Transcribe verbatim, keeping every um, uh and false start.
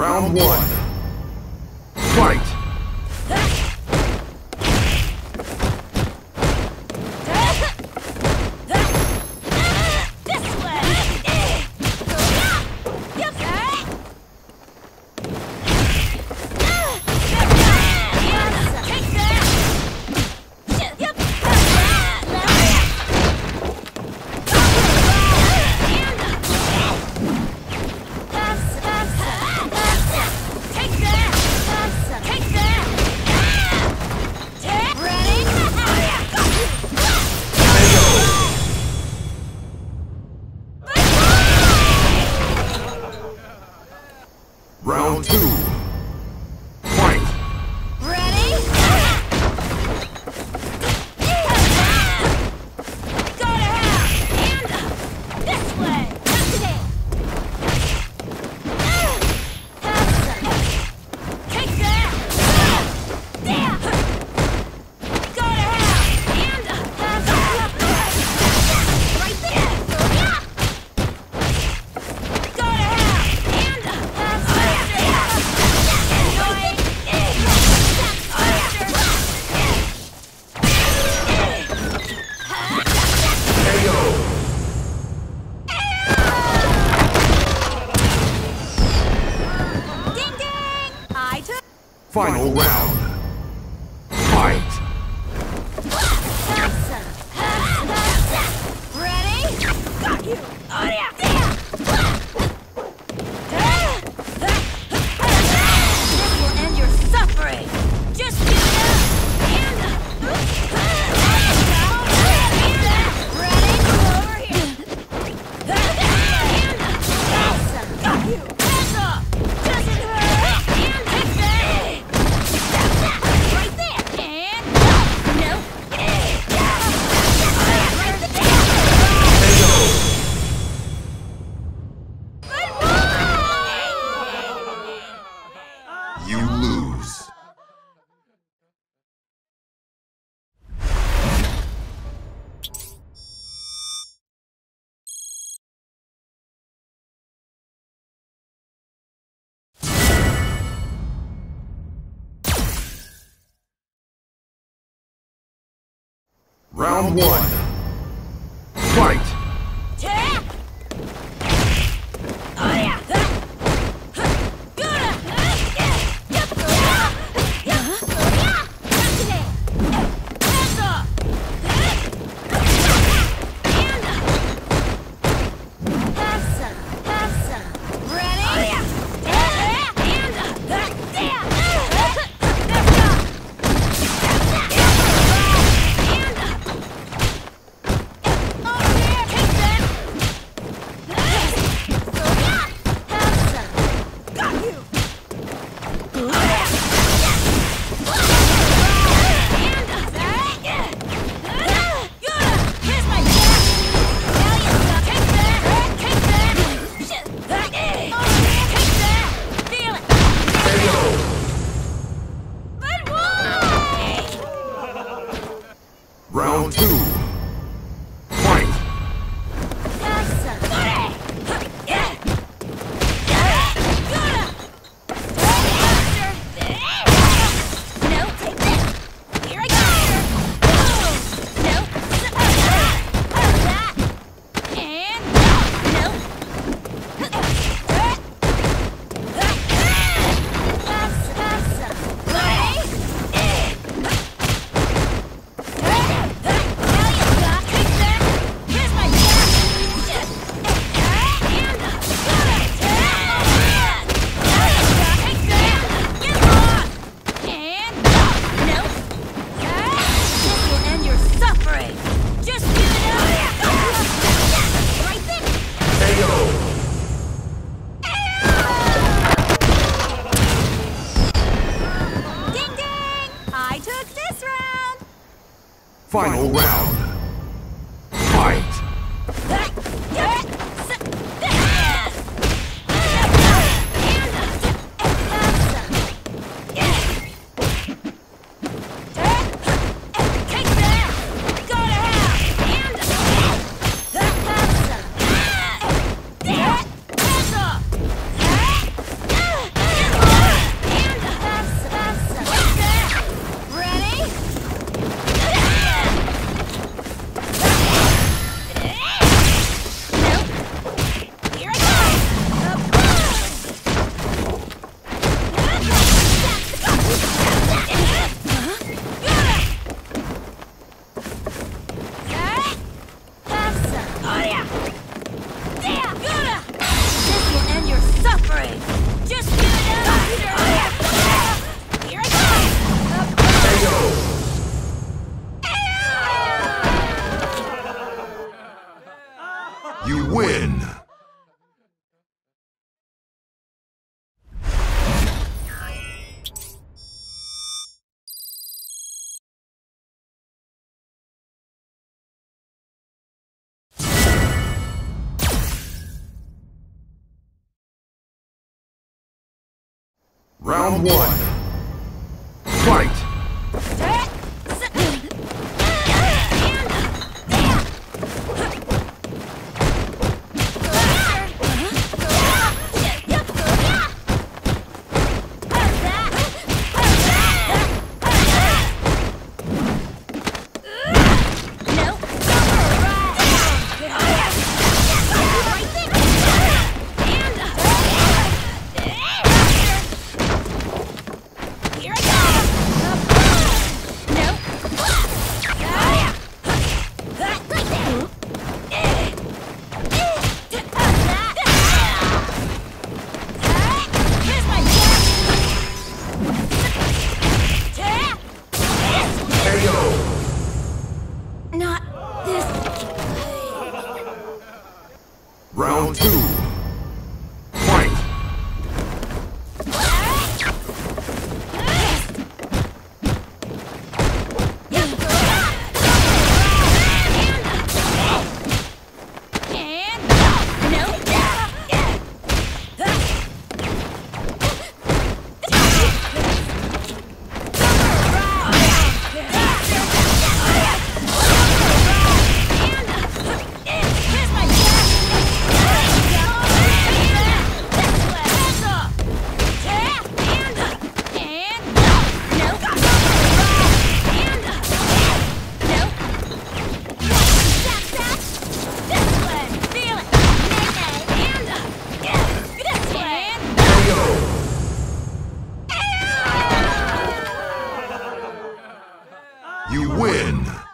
Round one. Fight! Round two. Fight! Ready? Go to hell! And this way! Not today! Take that! There! Go to hell! And right there! Go to hell! Final round. Fight! Ready? Got you! Oh yeah! This will end your suffering! Just give it up! And... Ready? Over here! And... Got you! Hands up! Doesn't hurt! And take that! Right there! And... Nope! Right there! You lose. Round one. Fight! Tap! Oh yeah! Round two. Fight! Final round. Fight! Take that! Round one. Fight! Not this. Round two. Fight! You win!